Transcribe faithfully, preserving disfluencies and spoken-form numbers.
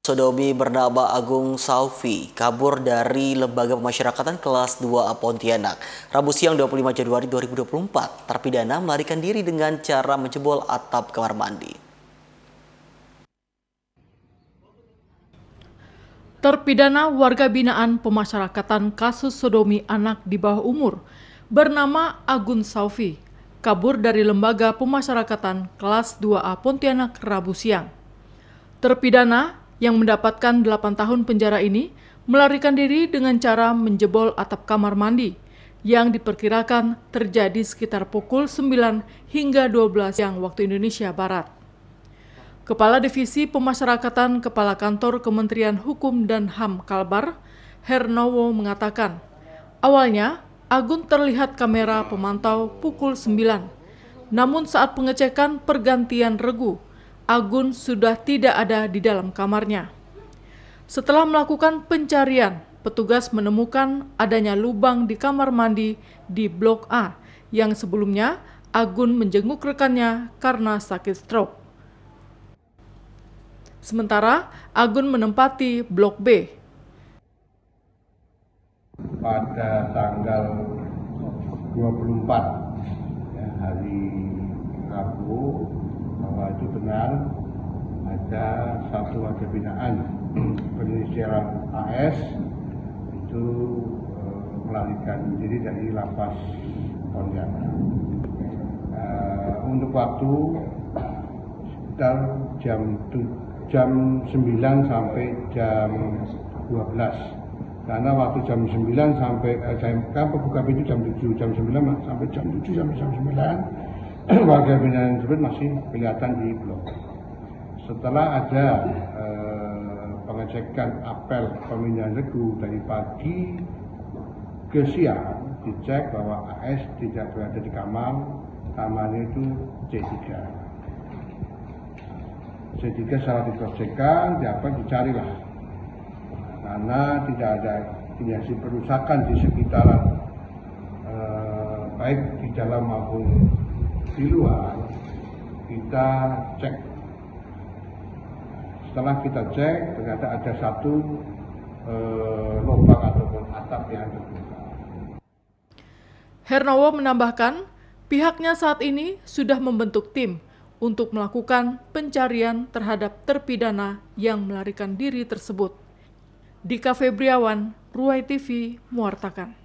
Sodomi bernama Agung Saufi kabur dari Lembaga Pemasyarakatan kelas dua A Pontianak. Rabu siang dua puluh lima Januari dua ribu dua puluh empat, terpidana melarikan diri dengan cara menjebol atap kamar mandi. Terpidana warga binaan pemasyarakatan kasus sodomi anak di bawah umur bernama Agung Saufi kabur dari Lembaga Pemasyarakatan kelas dua A Pontianak Rabu siang. Terpidana yang mendapatkan delapan tahun penjara ini melarikan diri dengan cara menjebol atap kamar mandi yang diperkirakan terjadi sekitar pukul sembilan hingga dua belas siang waktu Indonesia Barat. Kepala Divisi Pemasyarakatan Kepala Kantor Kementerian Hukum dan H A M Kalbar, Hernowo mengatakan, awalnya Agung terlihat kamera pemantau pukul sembilan, namun saat pengecekan pergantian regu, Agung sudah tidak ada di dalam kamarnya. Setelah melakukan pencarian, petugas menemukan adanya lubang di kamar mandi di Blok A yang sebelumnya Agung menjenguk rekannya karena sakit stroke. Sementara Agung menempati Blok B. Pada tanggal dua puluh empat ya, hari Rabu, bahwa itu benar ada satu warga binaan berinisial A S itu e, melarikan diri dari lapas Pontianak. E, untuk waktu sekitar jam jam sembilan sampai jam dua belas. Karena waktu jam sembilan sampai eh, jam kan pembuka pintu jam tujuh, jam sembilan sampai jam tujuh sampai jam sembilan warga binaan tersebut masih kelihatan di blok. Setelah ada eh, pengecekan apel pemindahan regu dari pagi ke siang, dicek bahwa A S tidak berada di kamar, kamarnya itu C tiga. C tiga setelah dicekkan, diapa dicarilah. Karena tidak ada indikasi perusakan di sekitaran eh, baik di dalam maupun di luar, kita cek. Setelah kita cek, ternyata ada satu eh, lubang ataupun atap yang terbuka. Hernowo menambahkan, pihaknya saat ini sudah membentuk tim untuk melakukan pencarian terhadap terpidana yang melarikan diri tersebut. Dika Febriawan, Ruai T V, mewartakan.